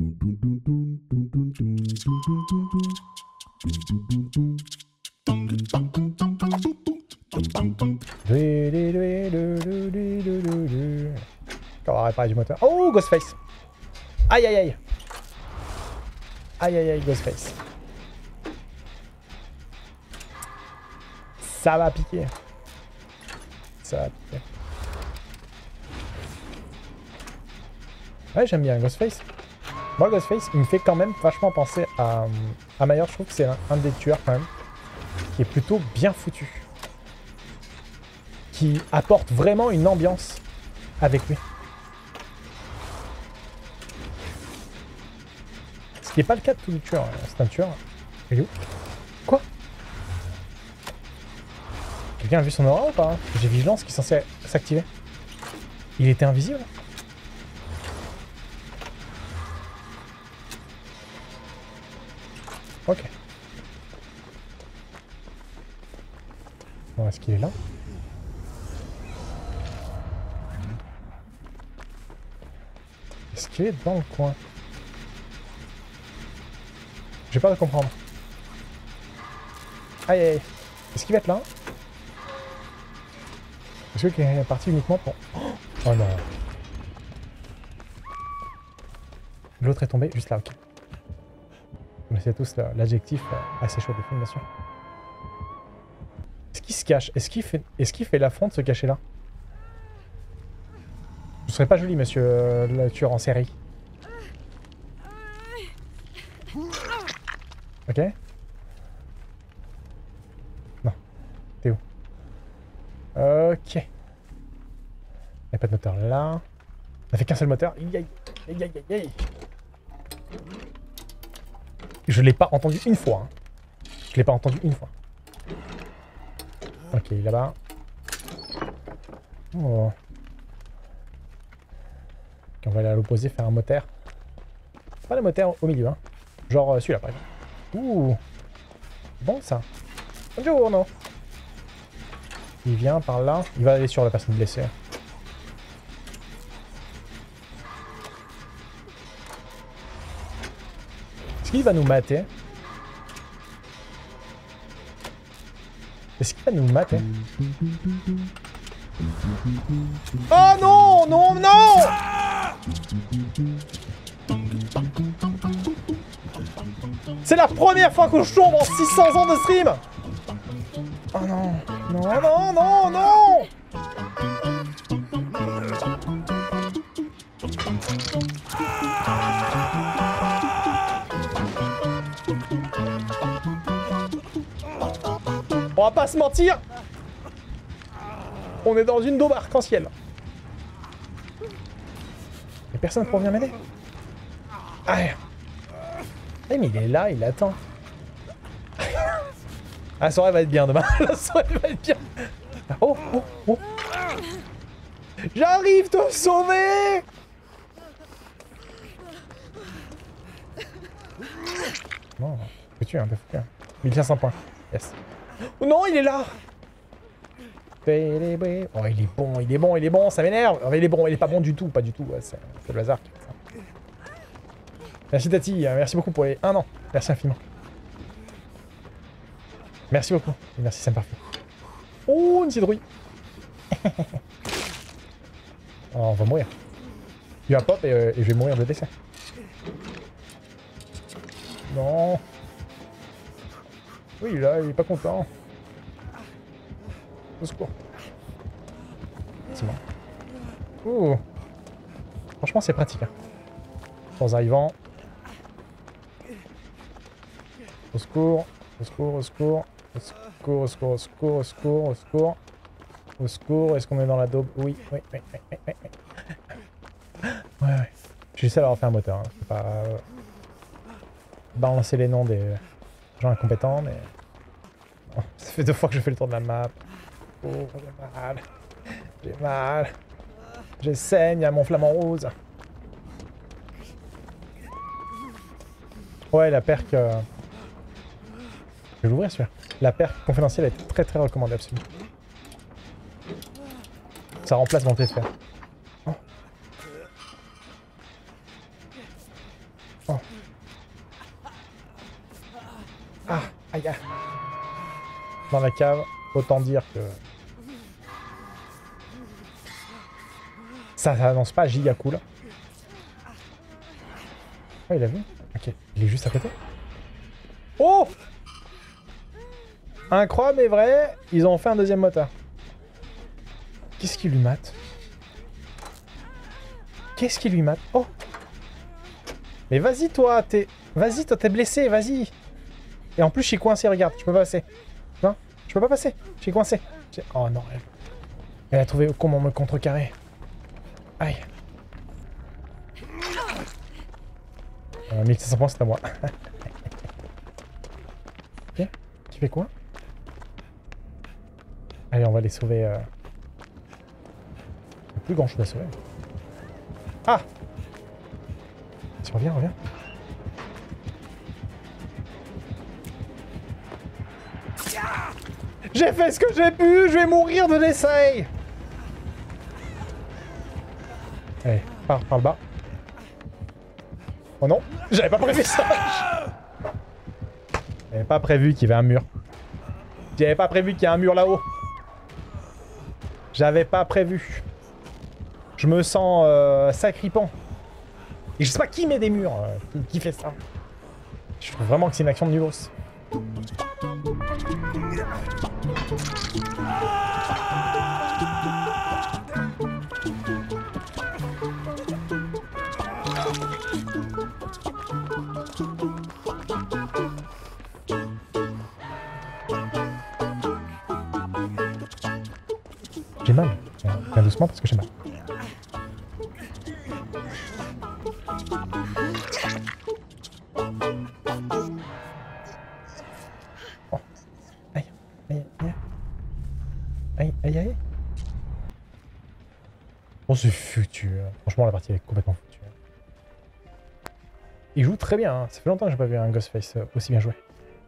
On va réparer du moteur. Oh, Ghostface. Aïe aïe aïe. Aïe aïe aïe, Ghostface. Ça va piquer. Ça va piquer. Ouais, j'aime bien Ghostface. Moi, Ghostface, il me fait quand même vachement penser à Maillard. Je trouve que c'est un des tueurs quand même qui est plutôt bien foutu. Qui apporte vraiment une ambiance avec lui. Ce qui n'est pas le cas de tous les tueurs. C'est un tueur. Il est où? Quoi? Quelqu'un a vu son aura ou pas? J'ai vigilance qui est censé s'activer. Il était invisible? Ok. Bon, est-ce qu'il est là? Est-ce qu'il est dans le coin? J'ai peur de comprendre. Aïe aïe. Est-ce qu'il va être là? Est-ce qu'il est parti uniquement pour... Oh non. L'autre est tombé juste là, ok. Mais c'est tous l'adjectif assez chaud des films, bien sûr. Est-ce qu'il se cache? Est-ce qu'il fait l'affront de se cacher là? Ce serait pas joli, monsieur le tueur en série. Ok. Non. T'es où? Ok. Il n'y a pas de moteur là. On a fait qu'un seul moteur. Aïe aïe aïe aïe aïe. Je l'ai pas entendu une fois. Hein. Je l'ai pas entendu une fois. Ok, là-bas. Oh. Ok, on va aller à l'opposé faire un moteur. Pas le moteur au milieu, hein. Genre celui-là par exemple. Ouh. Bon ça. Bonjour, non. Il vient par là. Il va aller sur la personne blessée. Est-ce qu'il va nous mater? Est-ce qu'il va nous mater? Oh non! Non, non! C'est la première fois que je tombe en 600 ans de stream! Oh non! Non, non, non, non! On va pas se mentir! On est dans une daube arc-en-ciel. Y'a personne pour venir m'aider? Ah, eh, mais il est là, il attend. La soirée va être bien demain. La soirée va être bien. Oh, oh, oh. J'arrive te sauver! Non, foutu, un peu foutu. 1500 points. Yes. Oh non, il est là! Oh, il est bon, il est bon, il est bon, ça m'énerve. Oh, il est bon, il est pas bon du tout, pas du tout. Ouais, c'est le hasard qui fait ça. Merci Tati, merci beaucoup pour les 1 an. Merci infiniment. Merci beaucoup. Et merci, c'est parfait. Oh, une citrouille. Oh, on va mourir. Il va pop et je vais mourir de décès. Non. Oui, là, il est pas content. Au secours. C'est bon. Ouh. Franchement, c'est pratique. Hein. Sans arrivant. Au secours. Au secours, au secours. Au secours, au secours, au secours, au secours, au secours. Au secours. Est-ce qu'on est dans la daube? Oui, oui, oui, oui, oui, oui. Ouais, ouais. J'essaie d'avoir fait un moteur. Hein. Je peux pas balancer les noms des gens incompétents, mais... Oh, ça fait 2 fois que je fais le tour de la map. Oh, j'ai mal. J'ai mal. Je saigne à mon flamant rose. Ouais, la perque... Je vais l'ouvrir celui-là. La perque confidentielle est très très recommandée absolument. Ça remplace mon pied de fer. Oh. Oh. Ah, aïe, aïe. Dans la cave, autant dire que... Ça annonce pas giga cool. Oh, il a vu? Ok, il est juste à côté. Oh! Incroyable mais vrai, ils ont fait un deuxième moteur. Qu'est-ce qui lui mate? Qu'est-ce qui lui mate? Oh! Mais vas-y toi, t'es... Vas-y toi, t'es blessé, vas-y! Et en plus, je suis coincé, regarde, je peux pas passer. Non, je peux pas passer, je suis coincé. Oh non, elle a trouvé comment me contrecarrer. Aïe. 1500 points, c'est à moi. Ok, tu fais quoi? Allez, on va les sauver. Il n'y a plus grand chose à sauver. Ah! Tu reviens, reviens. J'ai fait ce que j'ai pu, je vais mourir de l'essai. Allez, par le bas. Oh non, j'avais pas prévu ça. J'avais pas prévu qu'il y avait un mur. J'avais pas prévu qu'il y ait un mur là-haut. J'avais pas prévu. Je me sens sacripant. Et je sais pas qui met des murs, qui fait ça. Je trouve vraiment que c'est une action de nulos. J'ai mal. Bien doucement parce que j'ai mal. Oh. Aïe. Aïe. Aïe. Aïe. Aïe. Aïe. Oh, c'est foutu. Franchement, la partie est complètement foutue. Il joue très bien. Hein. Ça fait longtemps que j'ai pas vu un Ghostface aussi bien joué.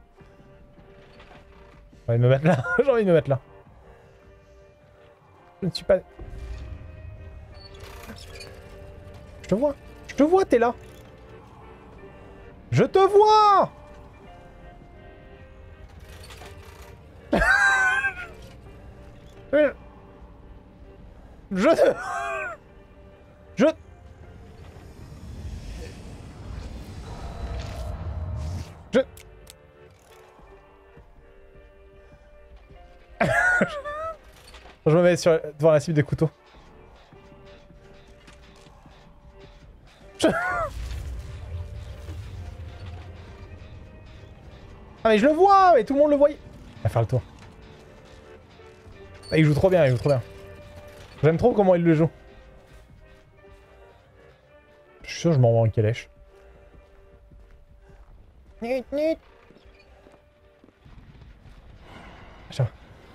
J'ai envie de me mettre là. J'ai envie de me mettre là. Je ne suis pas... Je te vois. Je te vois, t'es là. Je te vois. Je te... Je... Je... Je me mets devant la cible des couteaux. Ah mais je le vois, mais tout le monde le voyait. On va faire le tour. Ah, il joue trop bien, il joue trop bien. J'aime trop comment il le joue. Je suis sûr que je m'envoie en calèche. Nut, nut. Tiens.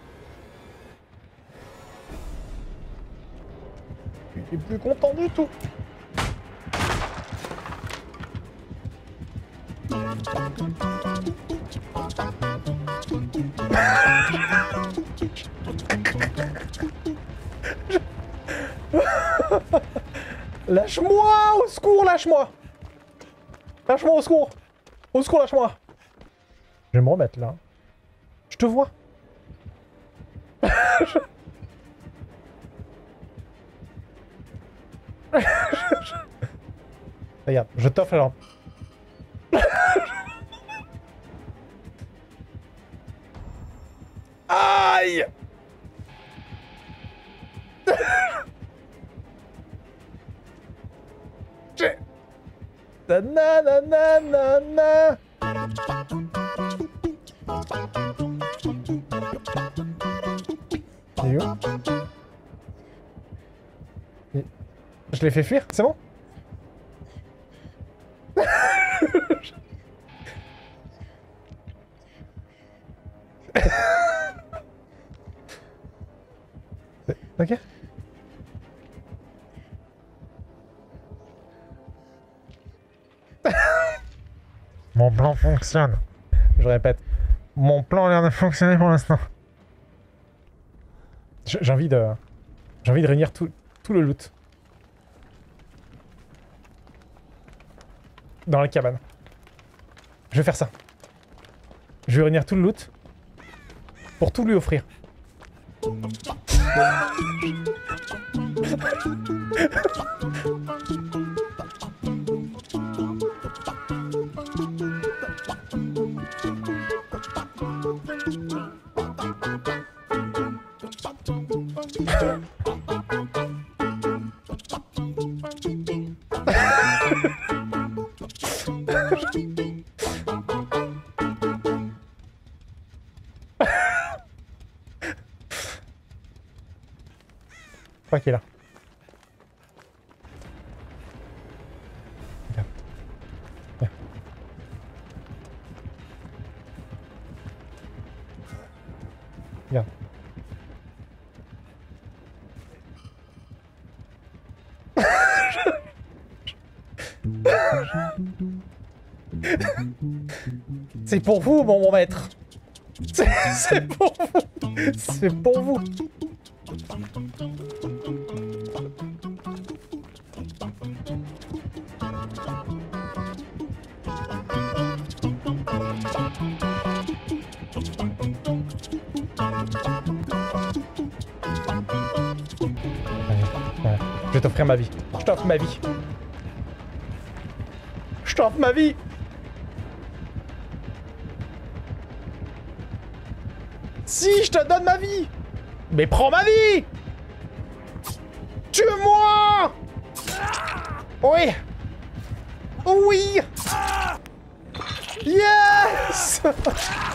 Il est plus content du tout. Lâche-moi! Au secours, lâche-moi! Lâche-moi, au secours! Au secours, lâche-moi! Je vais me remettre là. Je te vois. Regarde, je t'offre la lampe. Aïe! Nananana. Il est où? Je l'ai fait fuir, c'est bon? Ok. Mon plan fonctionne. Je répète, mon plan a l'air de fonctionner pour l'instant. J'ai envie de réunir tout le loot. Dans la cabane. Je vais faire ça. Je vais réunir tout le loot. Pour tout lui offrir. Je crois qu'il est là. Regarde. Viens. Regarde. C'est pour vous, mon maître. C'est pour vous. C'est pour vous. Voilà. Je vais t'offrir ma vie. Je t'offre ma vie. Je t'offre ma vie. Si, je te donne ma vie. Mais prends ma vie. Tue-moi. Oui. Oui. Yes.